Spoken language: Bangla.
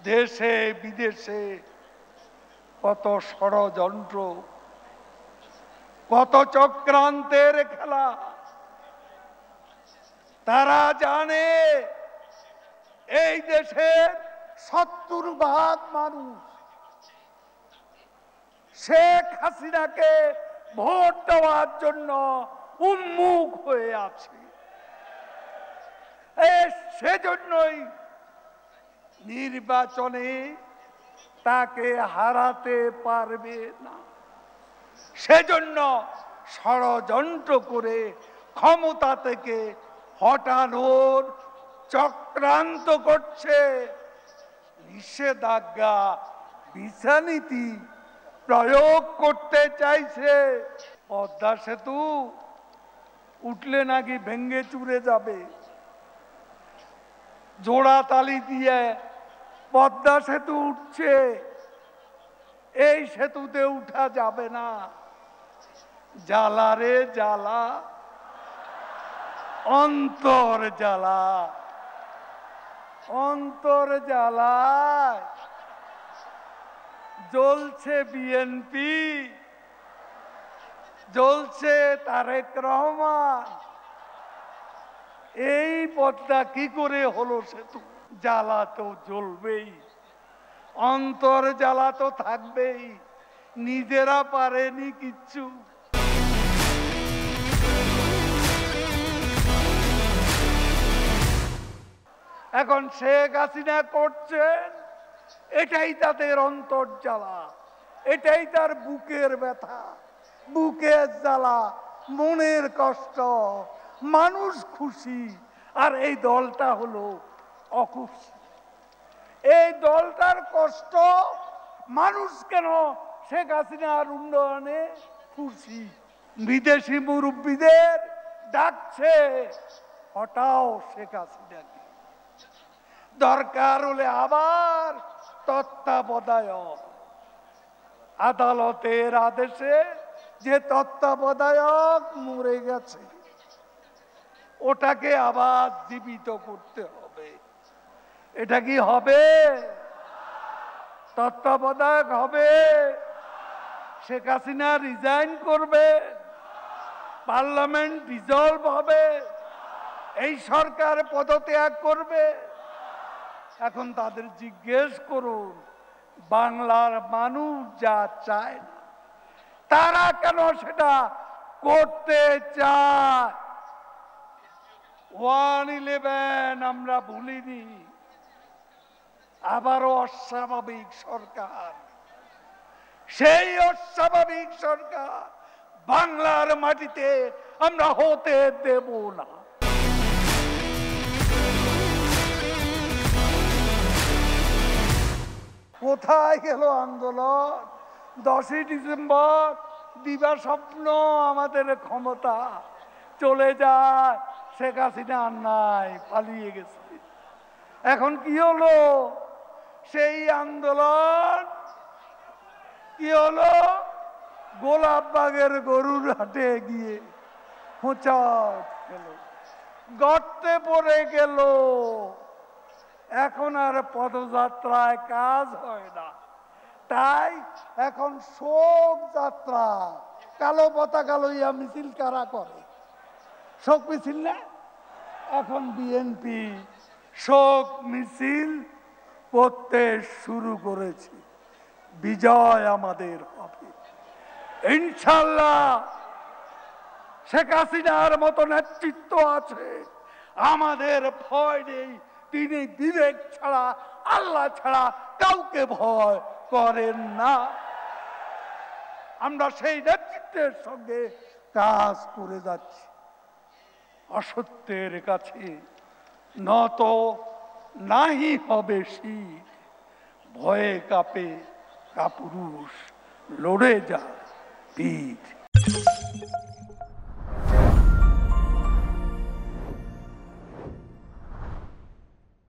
দেশে বিদেশে কত ষড়যন্ত্র, কত চক্রান্তের খেলা। তারা জানে এই দেশের 70% মানুষ শেখ হাসিনাকে ভোট দেওয়ার জন্য উন্মুখ হয়ে আছে। সেজন্যই নির্বাচনে তাকে হারাতে পারবে না। সেজন্য ষড়যন্ত্র করে ক্ষমতা থেকে হটানোর চক্রান্ত করছে। নিষেধাজ্ঞা ভিসা নীতি প্রয়োগ করতে চাইছে। পদ্মা সেতু উঠলে নাকি ভেঙ্গে চুরে যাবে। জোড়া তালি দিয়ে পদ্মা সেতু উঠছে, এই সেতুতে উঠা যাবে না। জ্বালা রে জ্বালা, অন্তর জ্বালা, অন্তর জ্বালায় জ্বলছে বিএনপি, জ্বলছে তারেক রহমান। এই পথটা কি করে হলো সেতু? জ্বালা তো জ্বলবেই, অন্তর জ্বালা তো থাকবেই। নিজেরা পারেনি কিচ্ছু। এখন শেখ হাসিনা করছেন, এটাই তাদের অন্তর জ্বালা, এটাই তার বুকের ব্যথা, বুকের জ্বালা, মনের কষ্ট। মানুষ খুশি আর এই দলটা হলো অখুশি। এই দলটার কষ্ট, মানুষ কেন শেখ হাসিনার উন্নয়নে খুশি। বিদেশি মুরব্বীদের ডাকছে, হটাও শেখ হাসিনাকে। দরকার হলে আবার তত্ত্বাবধায়ক। আদালতের আদেশে যে তত্ত্বাবধায়ক মরে গেছে, ওটাকে আবার জীবিত করতে হবে। এটা কি হবে? তত্ত্বাবধায়ক হবে? শেখ হাসিনা রিজাইন করবে? পার্লামেন্ট ডিসলভ হবে? এই সরকার পদত্যাগ করবে? এখন তাদের জিজ্ঞেস করুন, বাংলার মানুষ যা চায় না, তারা কেন সেটা করতে চায়? 1/11 আমরা ভুলিনি। আবারও অস্বাভাবিক সরকার। সেই অস্বাভাবিক সরকার বাংলার মাটিতে আমরা হতে দেব না। কোথায় গেল আন্দোলন? 10ই ডিসেম্বর দিবা স্বপ্ন আমাদের ক্ষমতা চলে যায়, শেখ হাসিনা আর নাই, পালিয়ে গেছে। এখন কি হলো? সেই আন্দোলন কি হলো? গোলাপবাগের গরুর হাটে গিয়ে হোঁচট গেল, গর্তে পড়ে গেল। এখন আর পদযাত্রায় কাজ হয় না, তাই এখন শোক যাত্রা। কালো পতাকা লইয়া মিছিল কারা করে? শোক মিছিল না? এখন বিএনপি শোক মিছিল করতে শুরু করেছে। বিজয় আমাদের হবে ইনশাল্লাহ। শেখ হাসিনার মতো নেতৃত্ব আছে, আমাদের ভয় নেই। তিনি বিবেক ছাড়া, আল্লাহ ছাড়া কাউকে ভয় করেন না। আমরা সেই নেতৃত্বের সঙ্গে কাজ করে যাচ্ছি। অসত্যের কাছে নত নাহি হবে শীত, ভয়ে কাঁপে কাপুরুষ, লড়ে যা বীর।